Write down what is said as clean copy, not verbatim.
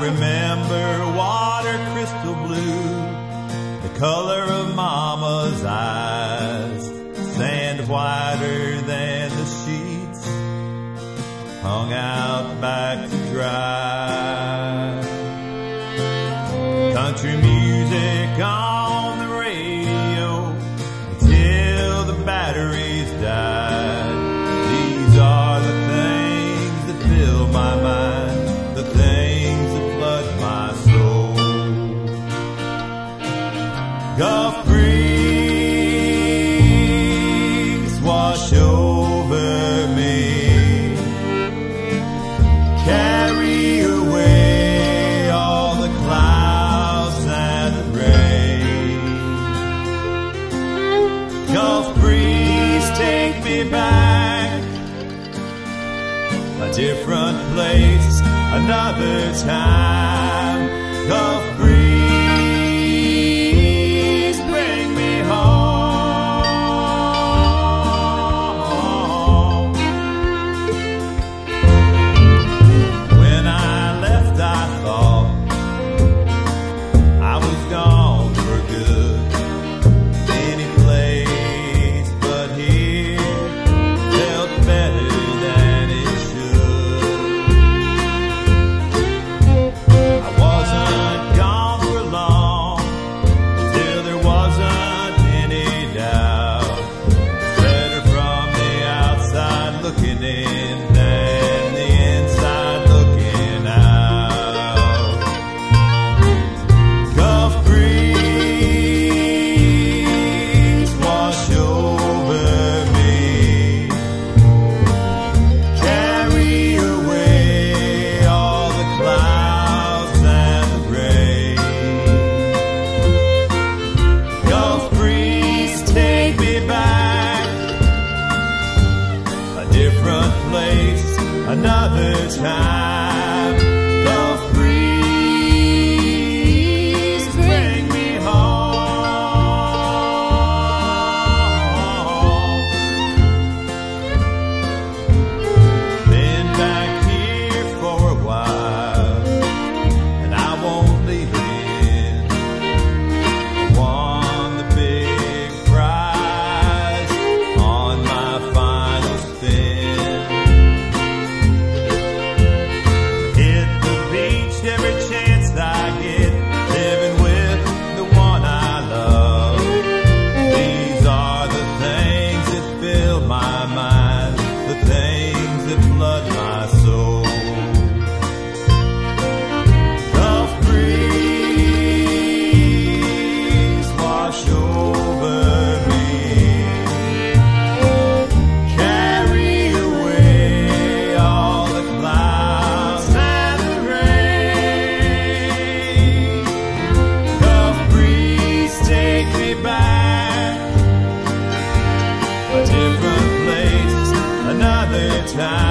remember water crystal blue, the color of Mama's eyes, sand whiter than the sheets, hung out back to dry. Country music on the radio until the batteries died. These are the things that fill my mind, the things that flood my soul. Gulf breeze wash over me, carry away all the clouds and the rain. Gulf breeze, take me back, a different place, another time. Gulf breeze, bring me home. When I left, I thought I was gone for good. Any place but here felt better than it should. I wasn't gone for long, till there wasn't any doubt. Better from the outside looking in than the inside looking out. Gulf breeze wash over me, carry away all the clouds and the rain. Gulf breeze, take me back, a different place, another time. Gulf breeze, bring me home. Been back here for a while, and I won't leave again. Won the big prize on my final spin. Hit the beach every chance I get, living with the one I love. These are the things that fill my mind, the things that flood my soul. Gulf breeze wash over me, carry away all the clouds and the rain. Gulf breeze, take me back, a different place, another time.